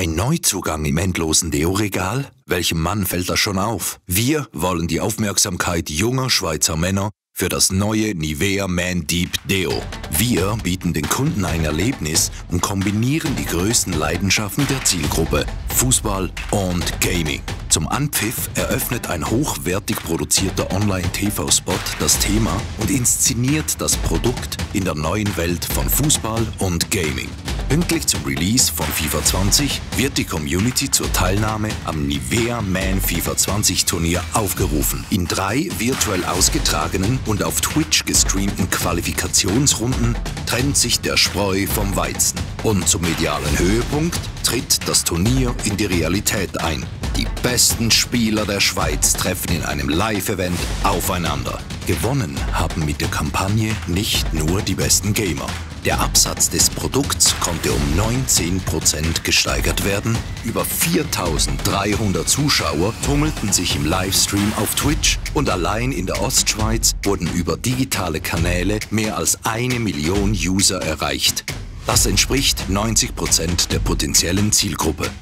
Ein Neuzugang im endlosen Deo-Regal? Welchem Mann fällt das schon auf? Wir wollen die Aufmerksamkeit junger Schweizer Männer für das neue Nivea Man Deep Deo. Wir bieten den Kunden ein Erlebnis und kombinieren die größten Leidenschaften der Zielgruppe, Fußball und Gaming. Zum Anpfiff eröffnet ein hochwertig produzierter Online-TV-Spot das Thema und inszeniert das Produkt in der neuen Welt von Fußball und Gaming. Pünktlich zum Release von FIFA 20 wird die Community zur Teilnahme am Nivea Man FIFA 20 Turnier aufgerufen. In 3 virtuell ausgetragenen und auf Twitch gestreamten Qualifikationsrunden trennt sich der Spreu vom Weizen. Und zum medialen Höhepunkt tritt das Turnier in die Realität ein. Die besten Spieler der Schweiz treffen in einem Live-Event aufeinander. Gewonnen haben mit der Kampagne nicht nur die besten Gamer. Der Absatz des Produkts konnte um 19% gesteigert werden. Über 4.300 Zuschauer tummelten sich im Livestream auf Twitch und allein in der Ostschweiz wurden über digitale Kanäle mehr als 1 Million User erreicht. Das entspricht 90% der potenziellen Zielgruppe.